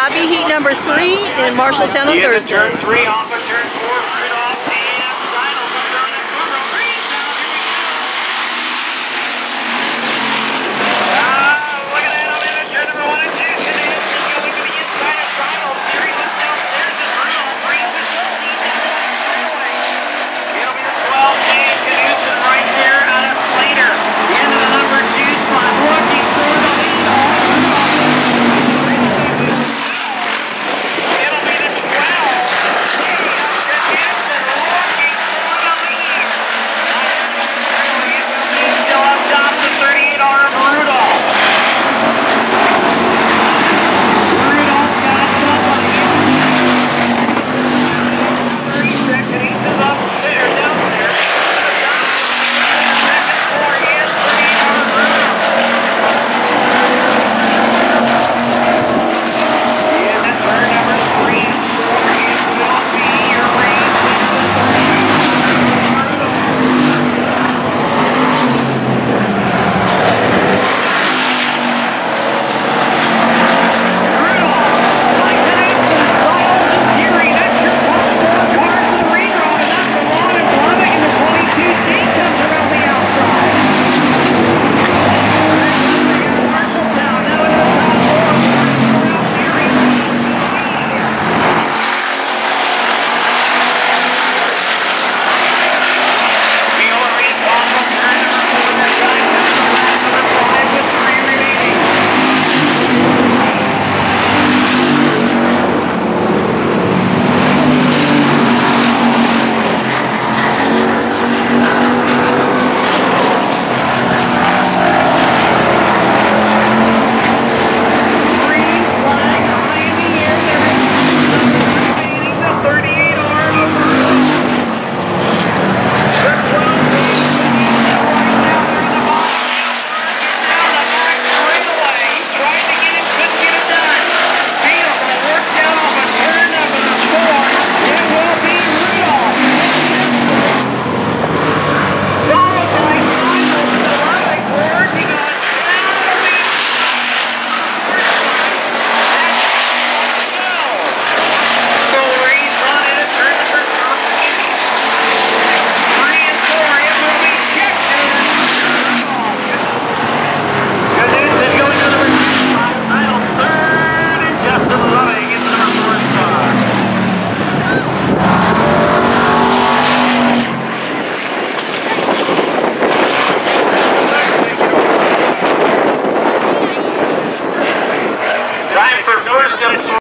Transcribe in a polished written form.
Hobby heat number 3 in Marshalltown on Thursday. Turn 3 off of turn 4, Rudolph and Final comes on that corner. Green now, here we go. Look at that on in turn number 1 and 2. Shenanigans is going to the inside of Final. Theory was downstairs as Rudolph brings the 16 down the straightaway. It'll be the 12 and Knudsen right there out of Slater. Into the number 2 spot, looking for the lead. Time for first and